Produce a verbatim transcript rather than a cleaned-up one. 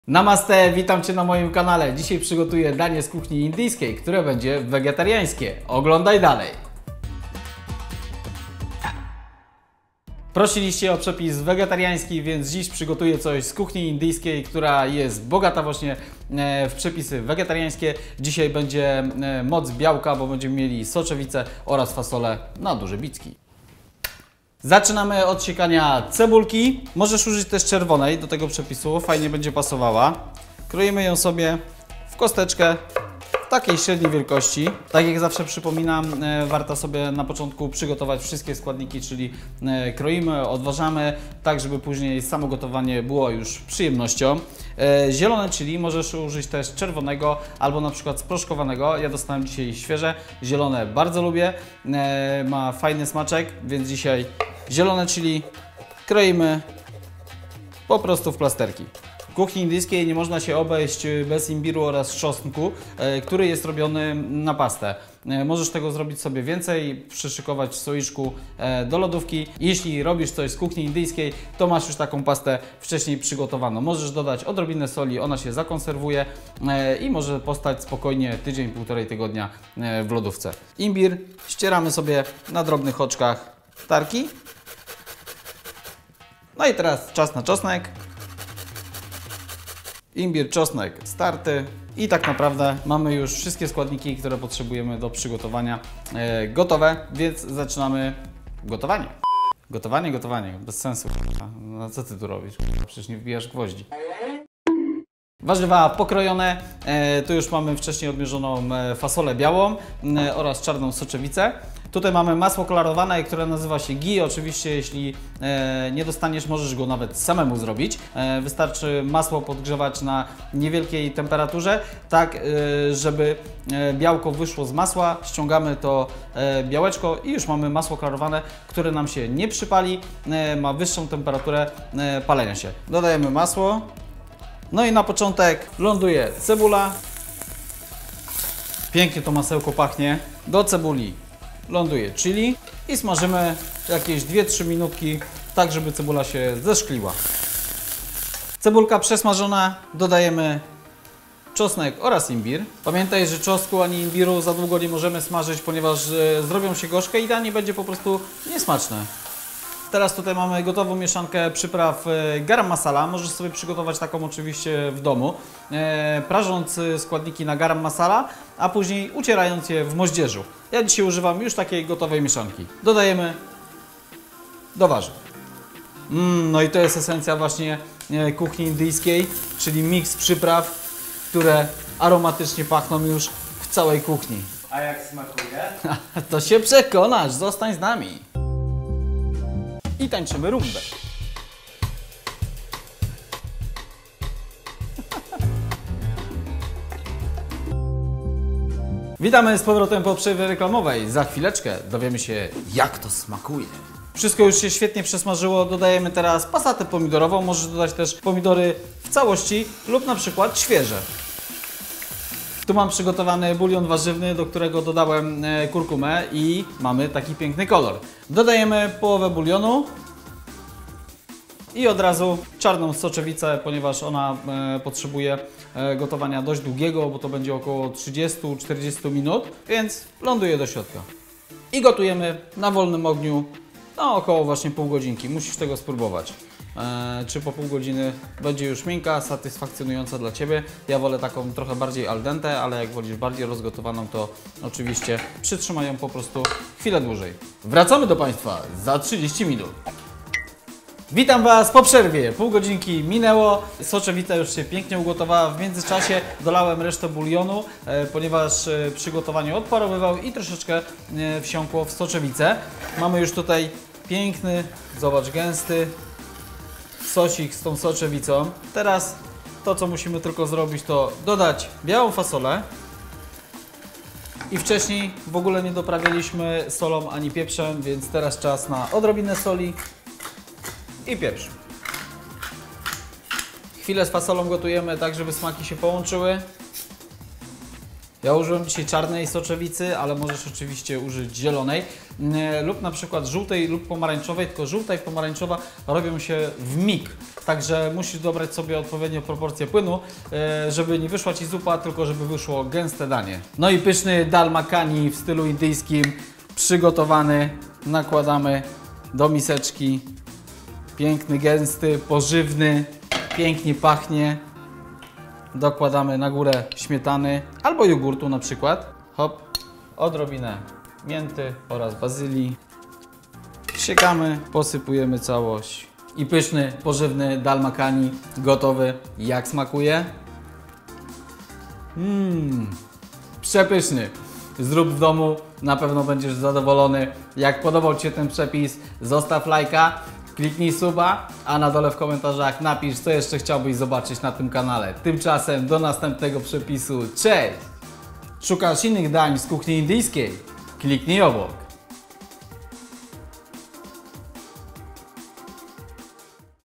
Namaste, witam Cię na moim kanale. Dzisiaj przygotuję danie z kuchni indyjskiej, które będzie wegetariańskie. Oglądaj dalej. Prosiliście o przepis wegetariański, więc dziś przygotuję coś z kuchni indyjskiej, która jest bogata właśnie w przepisy wegetariańskie. Dzisiaj będzie moc białka, bo będziemy mieli soczewicę oraz fasolę na duże bicki. Zaczynamy od siekania cebulki. Możesz użyć też czerwonej do tego przepisu, fajnie będzie pasowała. Kroimy ją sobie w kosteczkę takiej średniej wielkości. Tak jak zawsze przypominam, e, warto sobie na początku przygotować wszystkie składniki, czyli e, kroimy, odważamy, tak żeby później samo gotowanie było już przyjemnością. E, zielone chili możesz użyć też czerwonego albo na przykład sproszkowanego. Ja dostałem dzisiaj świeże, zielone bardzo lubię, e, ma fajny smaczek, więc dzisiaj zielone chili kroimy po prostu w plasterki. W kuchni indyjskiej nie można się obejść bez imbiru oraz trzosnku, który jest robiony na pastę. Możesz tego zrobić sobie więcej, przyszykować w słoiczku do lodówki. Jeśli robisz coś z kuchni indyjskiej, to masz już taką pastę wcześniej przygotowaną. Możesz dodać odrobinę soli, ona się zakonserwuje i może postać spokojnie tydzień, półtorej tygodnia w lodówce. Imbir ścieramy sobie na drobnych oczkach tarki. No i teraz czas na czosnek. Imbir, czosnek starty i tak naprawdę mamy już wszystkie składniki, które potrzebujemy do przygotowania e, gotowe, więc zaczynamy gotowanie. Gotowanie, gotowanie, bez sensu. No co ty tu robisz? Przecież nie wbijasz gwoździ. Warzywa pokrojone, e, tu już mamy wcześniej odmierzoną fasolę białą e, oraz czarną soczewicę. Tutaj mamy masło klarowane, które nazywa się ghee. Oczywiście jeśli e, nie dostaniesz, możesz go nawet samemu zrobić. E, wystarczy masło podgrzewać na niewielkiej temperaturze, tak e, żeby e, białko wyszło z masła. Ściągamy to e, białeczko i już mamy masło klarowane, które nam się nie przypali, e, ma wyższą temperaturę e, palenia się. Dodajemy masło. No i na początek ląduje cebula. Pięknie to masełko pachnie. Do cebuli ląduje chili i smażymy jakieś dwie trzy minutki, tak żeby cebula się zeszkliła. Cebulka przesmażona, dodajemy czosnek oraz imbir. Pamiętaj, że czosnku ani imbiru za długo nie możemy smażyć, ponieważ e, zrobią się gorzkie i danie będzie po prostu niesmaczne. Teraz tutaj mamy gotową mieszankę przypraw garam masala. Możesz sobie przygotować taką oczywiście w domu, e, prażąc składniki na garam masala, a później ucierając je w moździerzu. Ja dzisiaj używam już takiej gotowej mieszanki. Dodajemy do warzyw. Mm, no i to jest esencja właśnie kuchni indyjskiej, czyli miks przypraw, które aromatycznie pachną już w całej kuchni. A jak smakuje? To się przekonasz, zostań z nami. I tańczymy rumbę. Witamy z powrotem po przerwie reklamowej. Za chwileczkę dowiemy się, jak to smakuje. Wszystko już się świetnie przesmażyło. Dodajemy teraz pasatę pomidorową. Możesz dodać też pomidory w całości lub na przykład świeże. Tu mam przygotowany bulion warzywny, do którego dodałem kurkumę i mamy taki piękny kolor. Dodajemy połowę bulionu i od razu czarną soczewicę, ponieważ ona e, potrzebuje e, gotowania dość długiego, bo to będzie około trzydzieści do czterdziestu minut, więc ląduje do środka. I gotujemy na wolnym ogniu no około właśnie pół godzinki. Musisz tego spróbować. E, czy po pół godziny będzie już miękka, satysfakcjonująca dla Ciebie. Ja wolę taką trochę bardziej al dente, ale jak wolisz bardziej rozgotowaną, to oczywiście przytrzymaj ją po prostu chwilę dłużej. Wracamy do Państwa za trzydzieści minut. Witam Was po przerwie. Pół godzinki minęło, soczewica już się pięknie ugotowała. W międzyczasie dolałem resztę bulionu, e, ponieważ e, przy gotowaniu odparowywał i troszeczkę e, wsiąkło w soczewicę. Mamy już tutaj piękny, zobacz, gęsty sosik z tą soczewicą. Teraz to, co musimy tylko zrobić, to dodać białą fasolę. I wcześniej w ogóle nie doprawialiśmy solą ani pieprzem, więc teraz czas na odrobinę soli i pieprz. Chwilę z fasolą gotujemy tak, żeby smaki się połączyły. Ja użyłem dzisiaj czarnej soczewicy, ale możesz oczywiście użyć zielonej yy, lub na przykład żółtej lub pomarańczowej, tylko żółta i pomarańczowa robią się w mig. Także musisz dobrać sobie odpowiednią proporcję płynu, yy, żeby nie wyszła Ci zupa, tylko żeby wyszło gęste danie. No i pyszny dal makhani w stylu indyjskim, przygotowany, nakładamy do miseczki. Piękny, gęsty, pożywny, pięknie pachnie. Dokładamy na górę śmietany albo jogurtu na przykład. Hop, odrobinę mięty oraz bazylii. Siekamy, posypujemy całość. I pyszny, pożywny dal makhani gotowy. Jak smakuje? Mmm, przepyszny. Zrób w domu, na pewno będziesz zadowolony. Jak podobał Ci się ten przepis, zostaw lajka, kliknij suba, a na dole w komentarzach napisz, co jeszcze chciałbyś zobaczyć na tym kanale. Tymczasem do następnego przepisu. Cześć! Szukasz innych dań z kuchni indyjskiej? Kliknij obok.